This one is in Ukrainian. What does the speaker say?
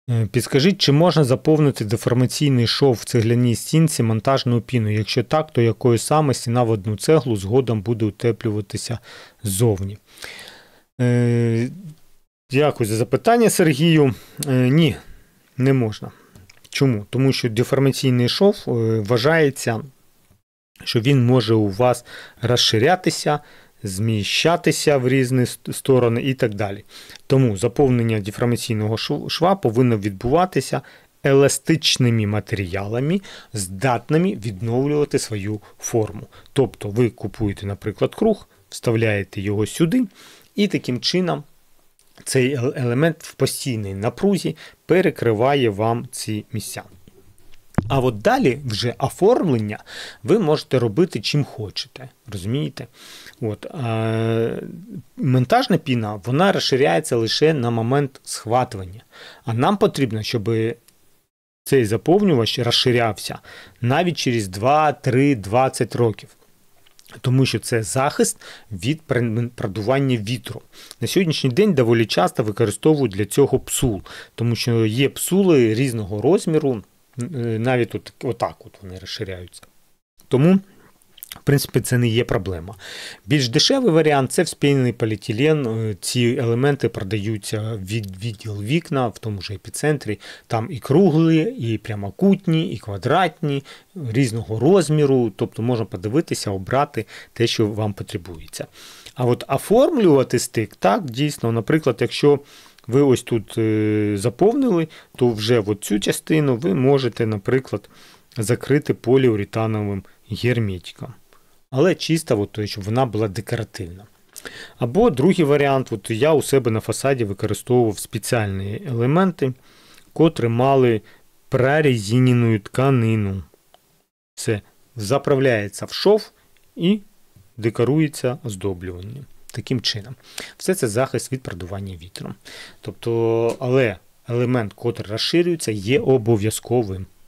Підскажіть, чи можна заповнити деформаційний шов в цегляній стінці монтажною піною? Якщо так, то якою саме стіна в одну цеглу згодом буде утеплюватися ззовні? Дякую за запитання, Сергію. Ні, не можна. Чому? Тому що деформаційний шов вважається, що він може у вас розширятися, зміщатися в різні сторони і так далі. Тому заповнення деформаційного шва повинно відбуватися еластичними матеріалами, здатними відновлювати свою форму. Тобто ви купуєте, наприклад, круг, вставляєте його сюди, і таким чином цей елемент в постійній напрузі перекриває вам ці місця. А от далі вже оформлення ви можете робити чим хочете, розумієте? Монтажна піна, вона розширяється лише на момент схватування. А нам потрібно, щоб цей заповнювач розширявся навіть через 2, 3, 20 років. Тому що це захист від продування вітру. На сьогоднішній день доволі часто використовують для цього псул, тому що є псули різного розміру, навіть отак вони розширяються. Тому, в принципі, це не є проблема. Більш дешевий варіант – це вспінений поліетилен. Ці елементи продаються від відділ вікна, в тому ж епіцентрі. Там і круглі, і прямокутні, і квадратні, різного розміру. Тобто можна подивитися, обрати те, що вам потребується. А от оформлювати стик, так, дійсно, наприклад, якщо ви ось тут заповнили, то вже цю частину ви можете, наприклад, закрити поліуретановим герметиком. Але чисто, щоб вона була декоративна. Або другий варіант, я у себе на фасаді використовував спеціальні елементи, котрі мали прорезинену тканину. Це заправляється в шов і декорується оздоблюванням. Таким чином. Все це захист від продування вітром. Тобто, але елемент, котрий розширюється, є обов'язковим.